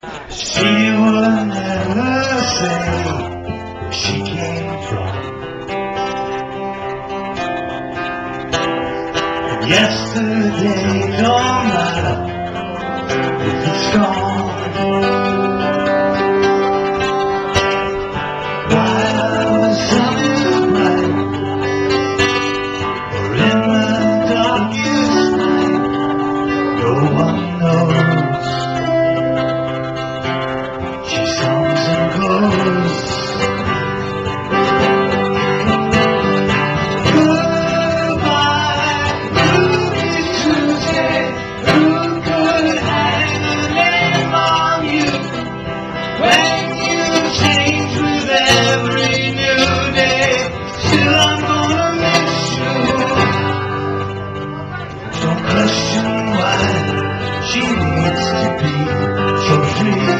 She would never say where she came from. And yesterday don't matter if it's gone. While the sun is bright, or in the darkest night, no one knows. She needs to be so free.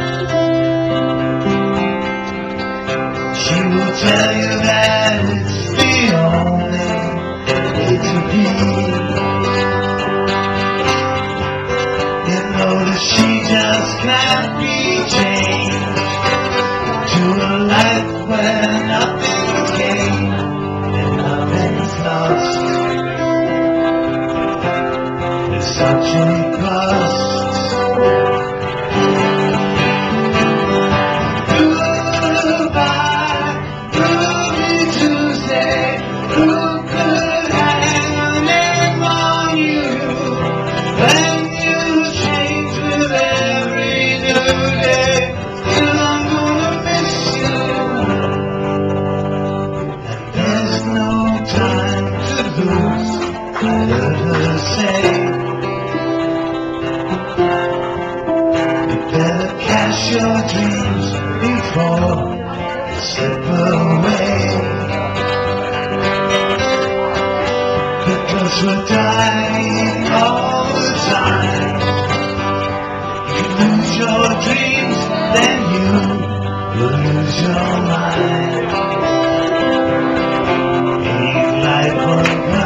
She will tell you that it's the only way to be. You know that she just can't be changed to a life where nothing's gained and nothing's lost. It's such a cost. I heard her say, you better cash your dreams before they slip away, because we're dying all the time. You lose your dreams, then you will lose your mind. Ain't life worth